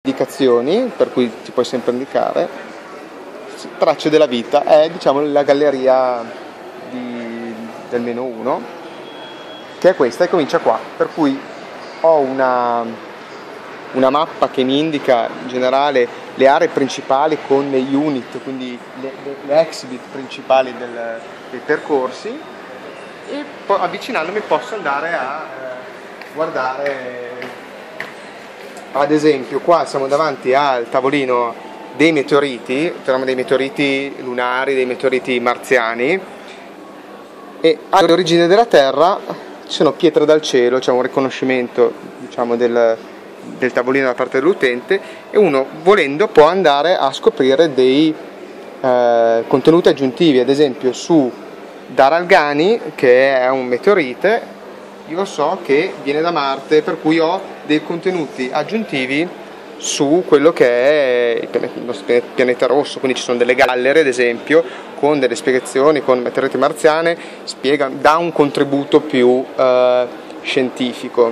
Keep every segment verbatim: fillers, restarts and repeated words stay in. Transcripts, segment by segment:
indicazioni, per cui ti puoi sempre indicare. Tracce della vita è, diciamo, la galleria di, del menu uno, che è questa e comincia qua, per cui ho una, una mappa che mi indica in generale le aree principali con le unit, quindi le, le, le exhibit principali del, dei percorsi, e poi avvicinandomi posso andare a eh, guardare. Ad esempio qua siamo davanti al tavolino dei meteoriti, parliamo dei meteoriti lunari, dei meteoriti marziani, e all'origine della Terra ci sono pietre dal cielo, c'è un riconoscimento, diciamo, del, del tavolino da parte dell'utente, e uno volendo può andare a scoprire dei eh, contenuti aggiuntivi. Ad esempio su Dara Alghani, che è un meteorite, io so che viene da Marte, per cui ho dei contenuti aggiuntivi su quello che è il pianeta, il pianeta rosso, quindi ci sono delle gallerie ad esempio con delle spiegazioni, con meteoriti marziane, spiega, dà un contributo più eh, scientifico.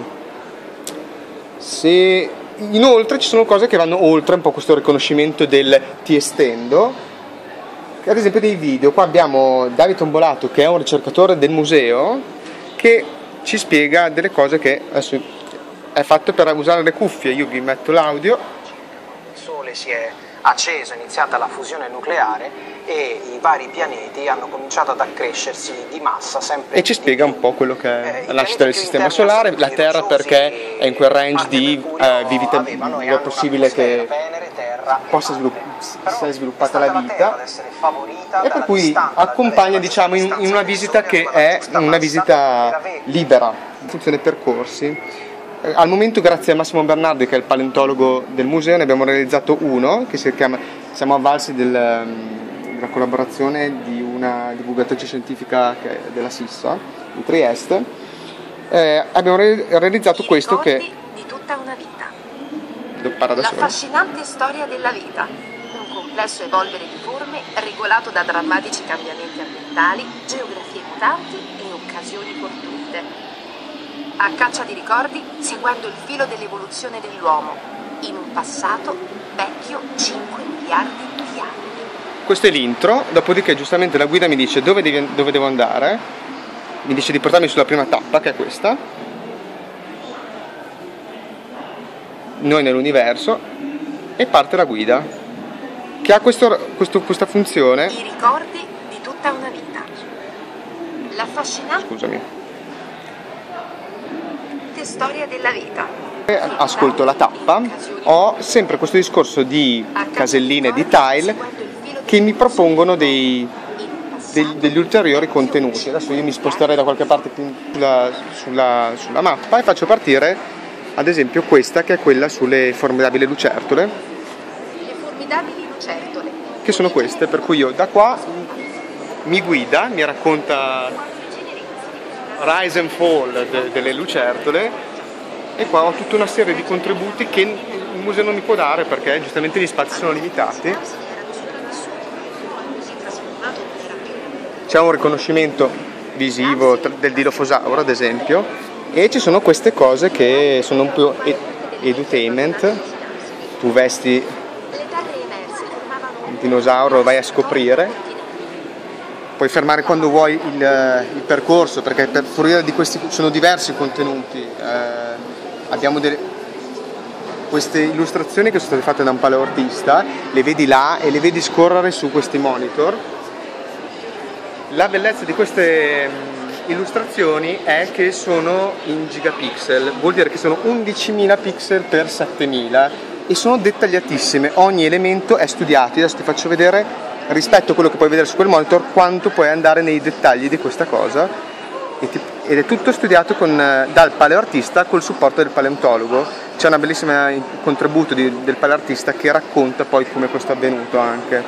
Se, inoltre ci sono cose che vanno oltre un po' questo riconoscimento del ti estendo, ad esempio dei video. Qua abbiamo Davide Tombolato, che è un ricercatore del museo, che ci spiega delle cose che adesso è fatto per usare le cuffie. Io vi metto l'audio. Il Sole si è acceso, è iniziata la fusione nucleare e i vari pianeti hanno cominciato ad accrescersi di massa sempre. E ci spiega un po' quello che è la nascita del sistema solare, la Terra perché è in quel range di eh, vivita possibile che possa svilupp- si è sviluppata la vita, e per cui accompagna, diciamo, in, in una visita che è una visita libera in funzione dei percorsi. Al momento, grazie a Massimo Bernardi, che è il paleontologo del museo, ne abbiamo realizzato uno che si chiama, siamo avvalsi del, della collaborazione di una divulgatrice scientifica che è della SISSA di Trieste. Eh, abbiamo re- realizzato questo che di tutta una vita. L'affascinante storia della vita, un complesso evolvere di forme regolato da drammatici cambiamenti ambientali, geografie mutanti e occasioni fortuite. A caccia di ricordi, seguendo il filo dell'evoluzione dell'uomo, in un passato vecchio cinque miliardi di anni. Questo è l'intro, dopodiché giustamente la guida mi dice dove, devi, dove devo andare, mi dice di portarmi sulla prima tappa, che è questa, noi nell'universo, e parte la guida, che ha questo, questo, questa funzione. I ricordi di tutta una vita. L'affascinante... Scusami. storia della vita. Ascolto la tappa, ho sempre questo discorso di caselline, di tile, che mi propongono dei, dei, degli ulteriori contenuti. Adesso io mi sposterei da qualche parte sulla, sulla, sulla mappa e faccio partire ad esempio questa, che è quella sulle formidabili lucertole. Le formidabili lucertole. Che sono queste, per cui io da qua mi guida, mi racconta rise and fall de, delle lucertole, e qua ho tutta una serie di contributi che il museo non mi può dare perché giustamente gli spazi sono limitati. C'è un riconoscimento visivo del dilofosauro ad esempio, e ci sono queste cose che sono un po' edutainment. Tu vesti il dinosauro, vai a scoprire, puoi fermare quando vuoi il, il percorso, perché per fruire di questi sono diversi contenuti. Eh, abbiamo delle, queste illustrazioni che sono state fatte da un paleoartista, le vedi là e le vedi scorrere su questi monitor. La bellezza di queste illustrazioni è che sono in gigapixel, vuol dire che sono undicimila pixel per settemila e sono dettagliatissime, ogni elemento è studiato. Adesso ti faccio vedere, rispetto a quello che puoi vedere su quel monitor, quanto puoi andare nei dettagli di questa cosa, ed è tutto studiato con, dal paleoartista col supporto del paleontologo. C'è un bellissimo contributo di, del paleoartista che racconta poi come questo è avvenuto anche.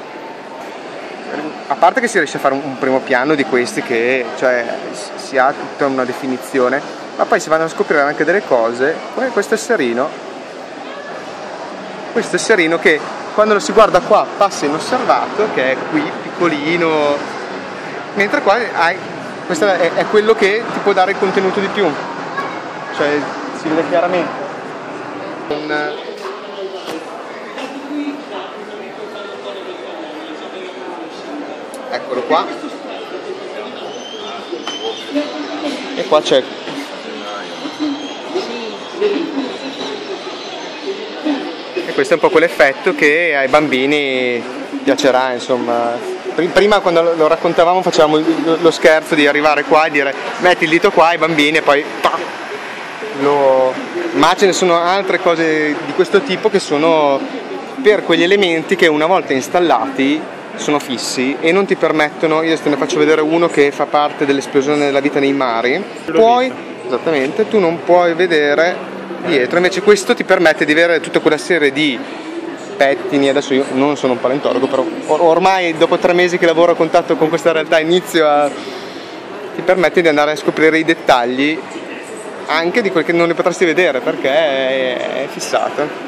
A parte che si riesce a fare un, un primo piano di questi, che cioè si ha tutta una definizione, ma poi si vanno a scoprire anche delle cose, come questo esserino, questo esserino che quando lo si guarda qua passa inosservato, che è qui piccolino, mentre qua hai, questo è, è quello che ti può dare il contenuto di più, cioè si vede chiaramente un, eccolo qua, e qua c'è e questo è un po' quell'effetto che ai bambini piacerà, insomma. Prima quando lo raccontavamo facevamo lo scherzo di arrivare qua e dire metti il dito qua ai bambini e poi pam, lo... ma ce ne sono altre cose di questo tipo che sono per quegli elementi che una volta installati sono fissi e non ti permettono. Io te ne faccio vedere uno che fa parte dell'esplosione della vita nei mari. Puoi, esattamente, tu non puoi vedere dietro, invece questo ti permette di avere tutta quella serie di pettini. Adesso io non sono un paleontologo, però or- ormai dopo tre mesi che lavoro a contatto con questa realtà inizio a... ti permette di andare a scoprire i dettagli anche di quel che non ne potresti vedere perché è, è fissato.